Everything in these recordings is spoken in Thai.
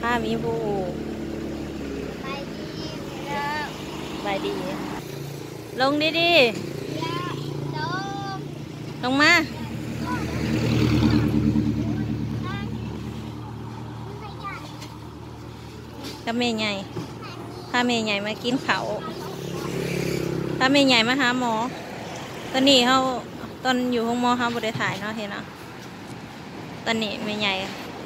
ผ้ามีผู้ไปดีแล้วไปดีลงดีดีลงลงมากับเมย์ใหญ่พาเมย์ใหญ่มากินเขาพาเมย์ใหญ่มาหาหมอตอนนี้เขาตอนอยู่ห้องหมอเขาบริถ่ายเนาะเห็นเนาะตอนนี้เมย์ใหญ่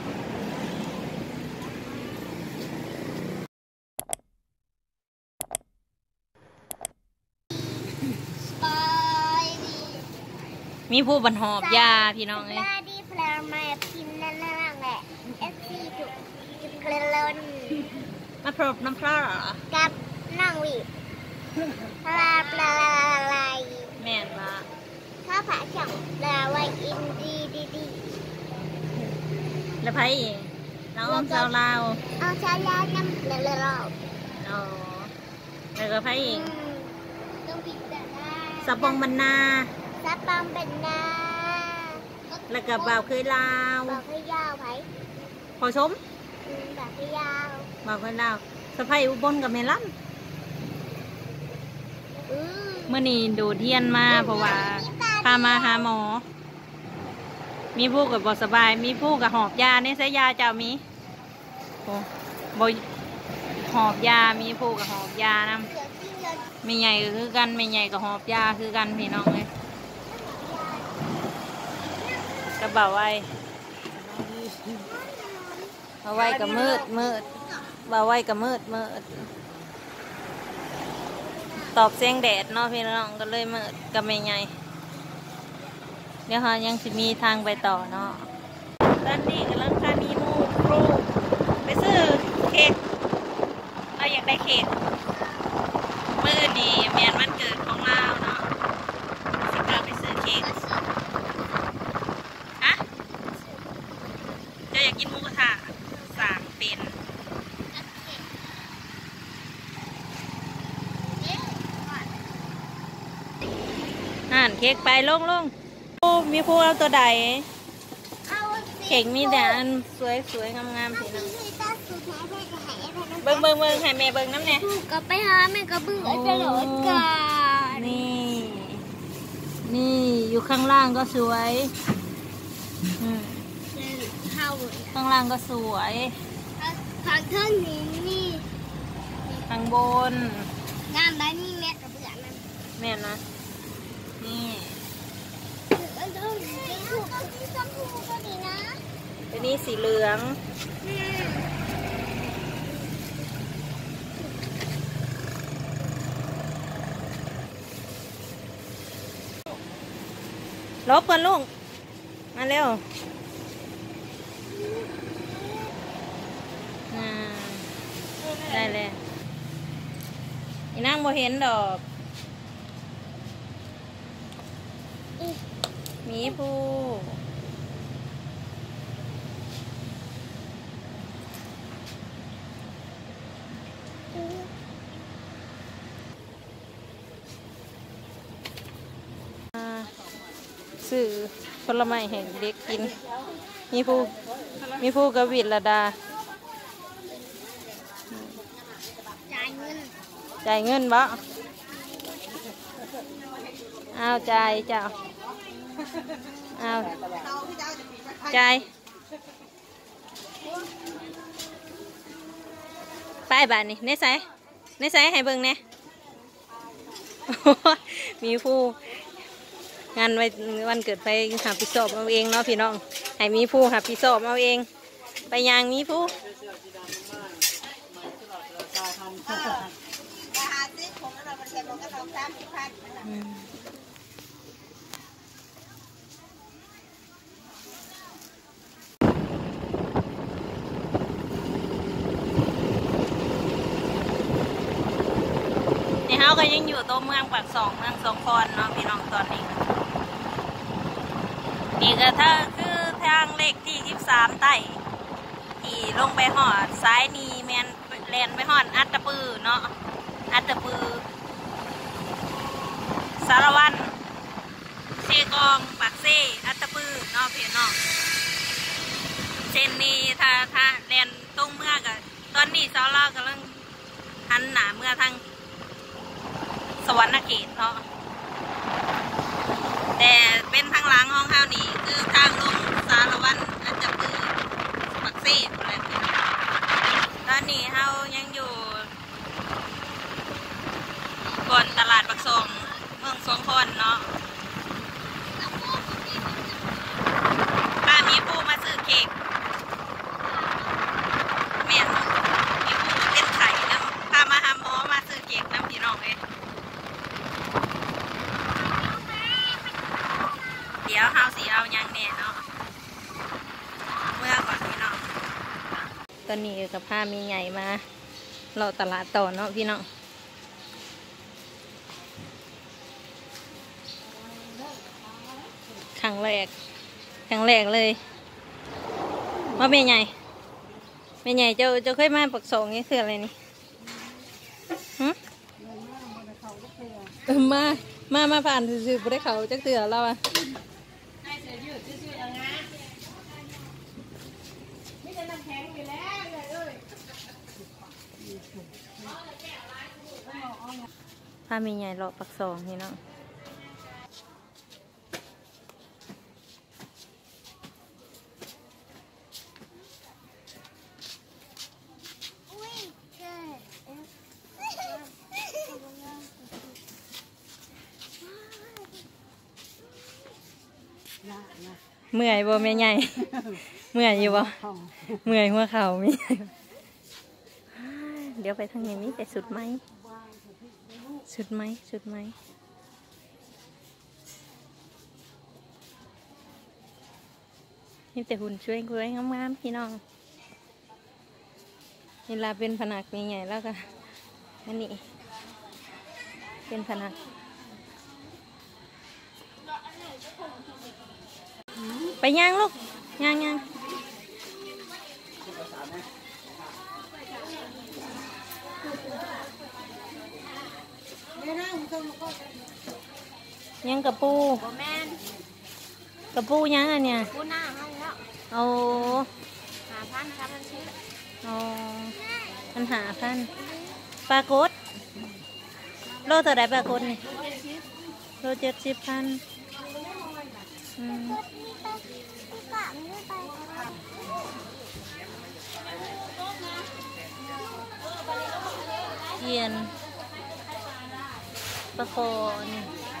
มีผู้บรรหอบยาพี่น้องเลยดีเพลย์มาพิมพ์นั่นแหละเอฟซีถูกกินเพลินน้ำพรบน้ำพร่ากับนั่งวีปลาอะไรแม่นมาถ้าผ่าช่องปลาไว้อินดีแล้วไพ่น้องชาวลาวเอาชาวลาวน้ำเลยเราอ๋อแล้วก็ไพ่ต้องพิจารณาสะบองบรรณาซับปังเป็นนาแล้วก็บ่าวเคยลาวบ่าวเคยยาวไผ่พอชมบ่าวเคยยาวบ่าวเคยลาวสะพายอุบลกับเมลันเมื่อนี้ดูเทียนมาเพราะว่าพามาหาหมอมีผู้กับบสบายมีผู้กับหอบยาเนี่ยใช้ยาเจ้ามีโอ้บหอบยามีผู้กับหอบยานะไม่ใหญ่ก็คือกันไม่ใหญ่กับหอบยาคือกันพี่น้องเลยกระเป๋าไว้เอาไว้กับมืดเบาไว้กับมืดตอบเสียงแดดเนาะพี่น้องก็เลยมืดกับไม่ใหญ่เดี๋ยวเขายังจะมีทางไปต่อเนาะตอนนี้กำลังพามีมูครูไปซื้อเค้กเราอยากได้เค้กมื้อนี้แมนวันเกิดของเราเนาะสิเราไปซื้อเค้กอะจะอยากกินหมูกระทะสั่งเป็นเค้กไปลงมีผู้เอาตัวใดเค้กมีแต่อันสวยงามๆพี่น้องเบิ่งให้แม่เบิ่งน้ำเนี่ยก็ไปหาแม่ก็เบิ่งจะโหลดกันนี่อยู่ข้างล่างก็สวยข้างล่างก็สวยข้างท่านนี่ข้างบนงามได้นี่แม่กับเบื่อมันแม่นะนี่ตัวนี้สีเหลืองลบกันลูกมาเร็วได้เลยอีนั่งบ่เห็นดอกมีผู้ซื้อผลไม้แห่งเด็กกินมีผู้กวิลดาจ่ายเงินบ่เอาจ่ายเจ้าเอาจ่ายไปบ้านนี่เนใส่ให้เบิ่งเนี่ยมีผู้งานวันเกิดไปหาพี่สอบเอาเองเนาะพี่น้องให้มีผู้หาพี่สอบเอาเองไปยางมีผู้เขาก็ยังอยู่ตัวเมืองปากสองเมืองสองคอนเนาะพี่น้องตอนนี้นี่ก็ถ้าคือทางเลขที่23ใต้ที่ลงไปหอดซ้ายนี่แมนแลนไปหอดอัตตปือเนาะอัตตปือสารวันเซกองปากเซอัตตปือเนาะพี่น้องเส้นนี้ถ้าแลนตรงเมื่อกับตอนนี้ซอลากำลังหันหนาเมื่อทางสวรรณเขตเนาะแต่เป็นทางหลังห้องเฮานี่คือทางลงสารวัตรอาจจะคือปักเซ่อะไรแบบนี้ตอนนี้เฮายังอยู่ก่อนตลาดปักซองเมืองสองคอนเนาะป้ามีผู้มาซื้อเค้กแม่มีผู้มาเป็นไข่น้ำพามาหาหมอมาซื้อเค้กน้ำพี่น้องเลยเดี๋ยวเฮาสิเอายังแน่เนาะเมื่อก่อนพี่น้องตอนนี้กับผ้ามีใหญ่มาเราตลาดต่อเนาะพี่น้องครั้งแรกเลยว่าเป็นไงเจ้าเคยมาปักสองนี่คืออะไรนี่มาผ่านสื่อๆบ่ได้เขาจักเตือเราอะพามีใหญ่หลอกปักสองนี่เนาะเมื่อยบ่แม่ใหญ่เมื่อยอยู่บ่เมื่อยหัวเข่ามีเดี๋ยวไปทางนี้มีแต่สุดไหมนี่แต่หุ่นช่วยงามๆพี่น้องเวลาเป็นผนักใหญ่ๆแล้วก็อันนี้เป็นผนักไปย่างลูกย่างยังกระปูยังอันเนี้ยปูหน้าให้แล้วเอา5,000ครับชิ้นเอา1,500ปลากดโลเท่าไรปลากดนี่โล70,000เยียนปลาโคน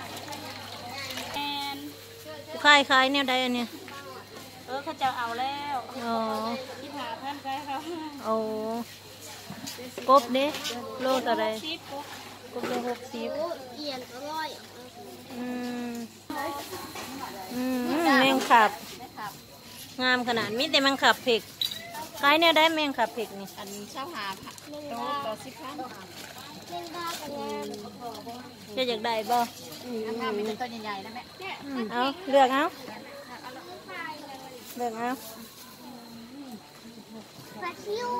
ขายเนี่ยได้อันเนี้ยเขาจะเอาแล้วที่ผ่าท่านใครเขาเอากบเด้โลต่อไรกบโล60เยียน100แมงขับงามขนาดมิแต่แมงขับเผ็กขายเนี่ยได้แมงขับเผ็กนี่อันเช่าหาโตต่อ10,000จะอยากได้บ่มีแต่ตัวใหญ่ๆนะแม่เอาเลือกเอาปลาคิ้ว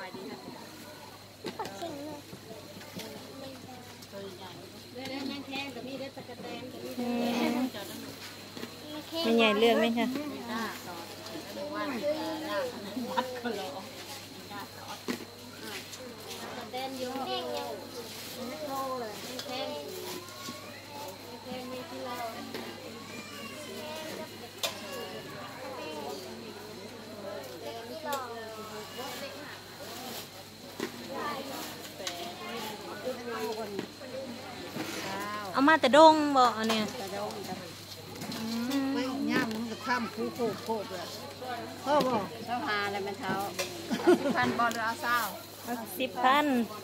ไม่ใหญ่เลือกไหมคะเอามาแต่ดงบ่เนี่ยย่างมันจะข้ามคูโคบเลยเออบ่เช้าหาอะไรเป็นเท้า10,000บอลเอาเศร้า 10,000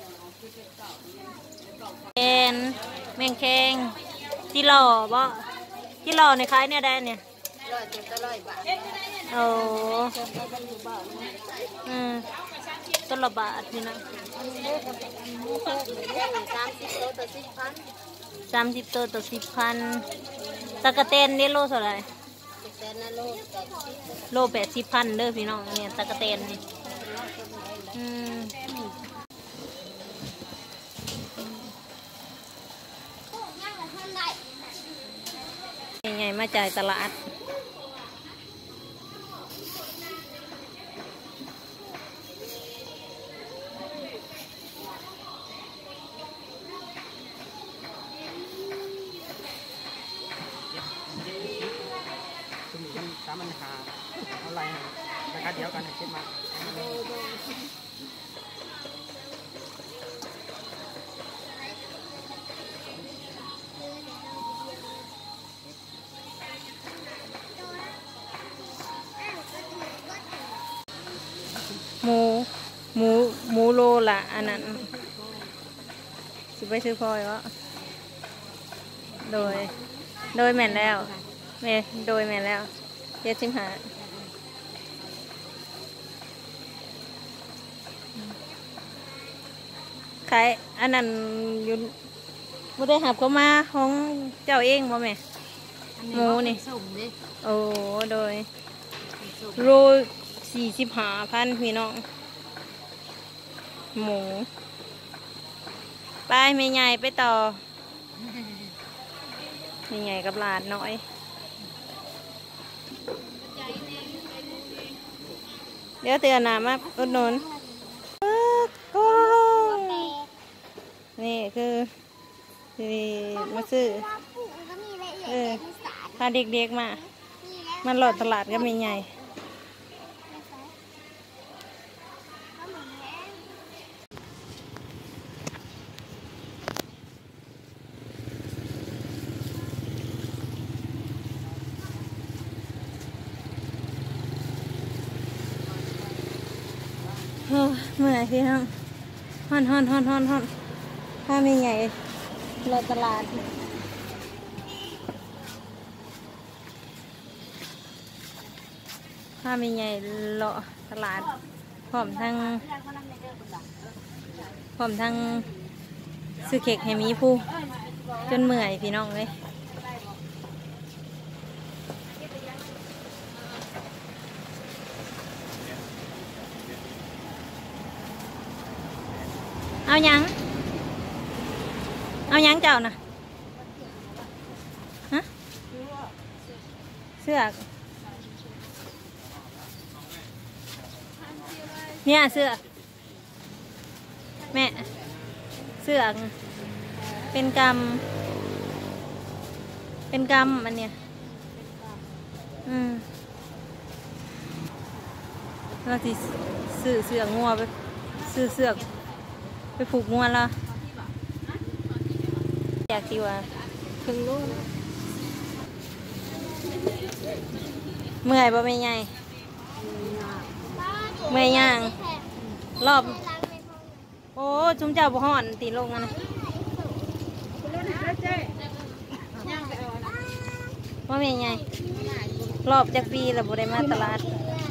แมงแคงจิหล่อบ่จิหล่อในขายเนี่ยได้เนี่ย 100 บาทโอ้ต้นละบาทนี่นะ30 ตัวต่อ 10,000ตะกะเตนนี่โลเท่าไหร่โล80,000เด้อพี่น้องเนี่ยตะกะเตนนี่ยังไงมาจ่ายตลาดราคาเดียวกันคิดมาหมูหมูโลละอันนั้นสิไปซื้อพลอยวะโดยแม่นแล้วโดยแม่นแล้ว75ขายอันนั้นอยู่บ่ได้หับก็มาของเจ้าเองบ่แม่หมูนี่โอ้โดยโล45,000พี่น้องหมูไปไม่ใหญ่ไปต่อไม่ใหญ่กับหลานน้อยเดี๋ยวเตือนนะมาอุดหนุนนี่คือมาซื้อพาเด็กๆมาหลอดตลาดก็ไม่ใหญ่เมื่อยพี่น้องฮ้อนถ้าไม่ใหญ่รอตลาดถ้าไม่ใหญ่รอตลาดพร้อมทั้งซื้อเค้กให้มีผู้จนเมื่อยพี่น้องเลยเอายังเจ้านะฮะเสือกเนี่ยเสือกแม่เสือกเป็นกรรมอันเนี้ยเราที่ซื้อเสือกงัวไปซื้อเสือกไปผูกงัวละอยากที่ว่าครึ่งลูกเมื่อยบ่ไม่ใหญ่เมื่อยย่างรอบโอ้จุ่มเจ้าบ่ฮ้อนตีลงนะว่าไม่ใหญ่รอบจากปีแล้วบ่ได้มาตลาด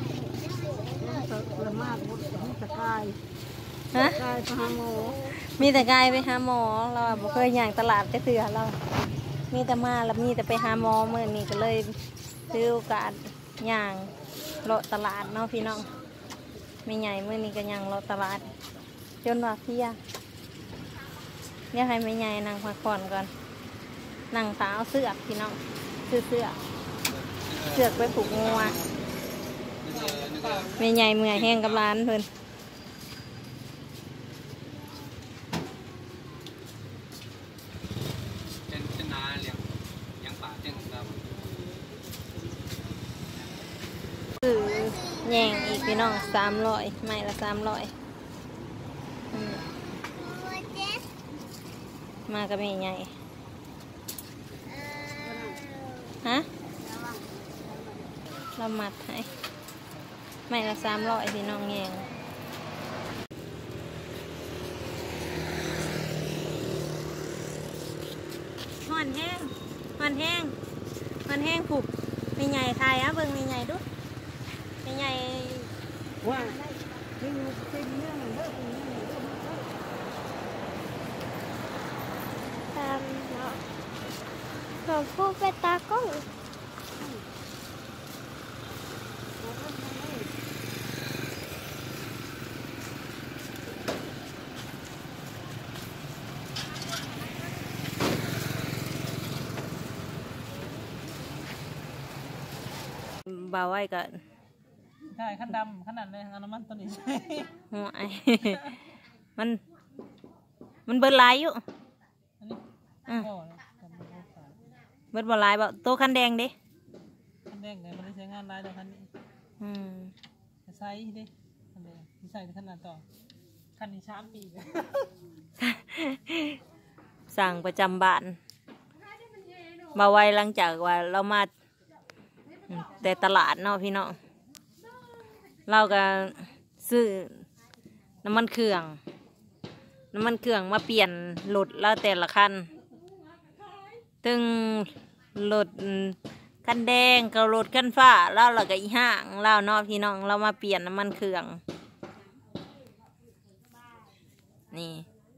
ฮะมีแต่กายไปหาหมอเราบ่เคยย่างตลาดจะเสือเรามีแต่มาแล้วมีแต่ไปหาหมอเมื่อนี้ก็เลยซื้อโอกาสย่างเลาะตลาดเนาะพี่น้องไม่ใหญ่เมื่อนี้ก็ย่างเลาะตลาดจนว่าเพียอยากให้ไม่ใหญ่นั่งพักผ่อนก่อนนั่งเท้าเสือกพี่น้องซื้อเสือกไปผูกงัวไม่ใหญ่เมื่อยแห้งกับร้านเพิ่นแย่งอีกพี่น้อง300ไม่ละ300มากับแม่ใหญ่ฮะเรามัดให้ไม่ละ300พี่น้องแย่งห่อนแห้งผูกไม่ใหญ่ไทยเบิ่งไม่ใหญ่ดูไม่ใหญ่ว่าเป็นเรื่องเนาะเราพูดไปตากล้องเบาไว้ก่อนใช่ขั้นดำขนาดเลยน้ำมันตัวนี้หัวไอ มันเบิดลายอยู่เบิดบ่ลายบ่โตคันแดงดิคันแดงไงมันได้ใช้งานลายแต่คันนี้ซส์ดิอะไรที่ใส่ขนาดต่อคันนี้3 ปีสั่งประจำบ้านมาไว้หลังจากว่าเรามาแต่ตลาดเนาะพี่น้องเราก็ซื้อน้ำมันเครื่องมาเปลี่ยนรถแล้วแต่ละคันตึงรถคันแดงกับรถคันฟ้าแล้วเราก็อีห้างเราเนาะพี่น้องเรามาเปลี่ยนน้ำมันเครื่องนี่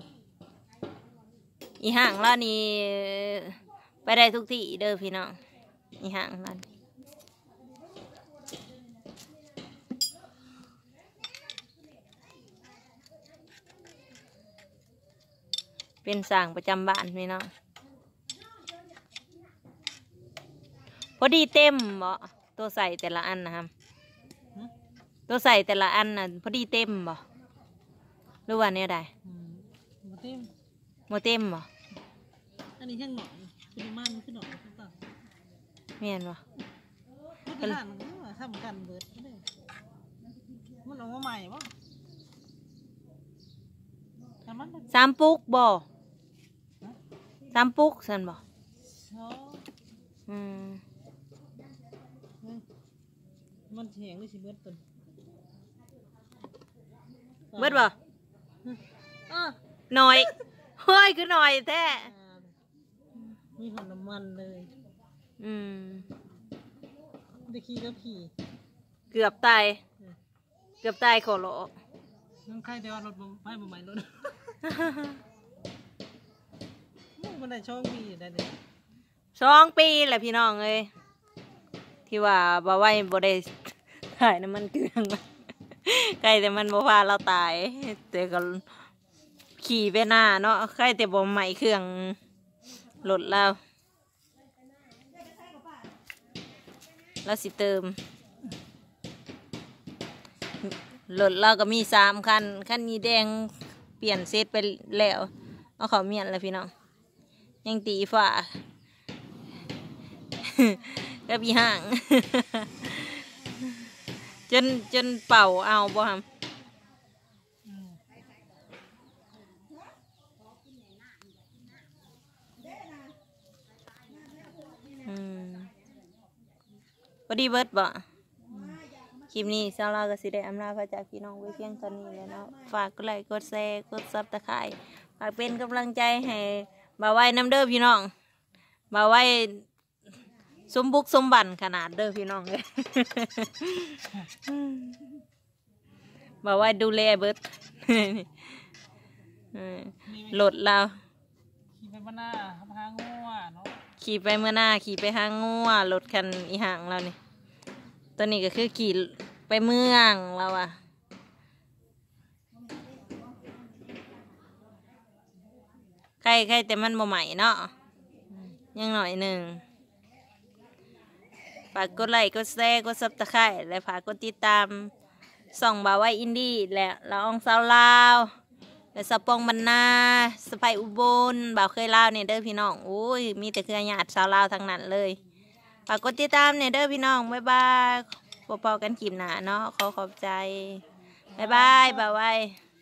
อีห้างแล้วนี่ไปได้ทุกที่เด้อพี่น้องอีห้างนั่นเป็นสั่งประจำบ้านพี่น้องพอดีเต็มบ่ตัวใส่แต่ละอันนะครับตัวใส่แต่ละอันน่ะพอดีเต็มบ่หรือว่าเนี่ยใดโมเต็มบ่อันนี้ยังหน่อยคือมันคือหน่อยคือต่างเมียนบ่มันก็ทำกันเบิดมันออกมาใหม่บ่ 3 ปุกบ่3 ปุกสันบ่มันแหงหรือสิเบิดตุนเบิดบ่หน่อยเฮ้ยคือหน่อยแท้มีหอมน้ำมันเลยได้ขี่ก็ขี่เกือบตายขอโลน้องใครเดี๋ยวรถไม่บ่ใหม่รถมันได้2 ปีได้เลย 2 ปีแหละพี่น้องเอ้ยที่ว่าบ่ไว้บ่ได้ถ่ายน้ำมันเครื่องใครแต่มันบ่พาเราตายแต่ก็ขี่ไปหน้าเนาะใครแต่บ่ใหม่เครื่องรถแล้วสิเติมรถเราก็มี3 คันนี้แดงเปลี่ยนเซตไปแล้วเอาเขาเมียนแล้วพี่น้องยังตีฝ่าก็มีห่างจนเป่าเอาบ่ฮะพอดีเบิร์ดบ่คลิปนี้สาวเราก็สิได้อำลาพระจากพี่น้องไว้เพียงตอนนี้แล้วเนาะฝากกดไลค์กดแชร์กดซับตะไคร้ฝากเป็นกำลังใจให้บ่าวไว้น้ำเด้อพี่น้องบ่าวไว้สมบุกสมบันขนาดเด้อพี่น้องเลยบ่าวไว้ดูแลเบิร์ดโหลดเราขี่ไปเมื่อหน้าหางัวเนาะขี่ไปเมื่อหน้าขี่ไปหางัวรถคันอีห่างเรานี่ตัวนี้ก็คือขี่ไปเมืองเราอะใครแต่มันบ่ใหม่เนาะยังหน่อยหนึ่งฝากกดไลค์กดแชร์กดซับสไครต์และฝากกดติดตามส่องบ่าวไว้อินดี้และละอองสาวลาวและสะปองบรรณาสะพายอุบลบ่าวเคยลาวเนี่ยเด้อพี่น้องโอ้ยมีแต่เครือญาติสาวลาวทั้งนั้นเลยฝากกดติดตามเนี่ยเด้อพี่น้องบ๊ายบายพบกันคลิปหน้าเนาะขอบใจบ๊ายบายบ่าวไว้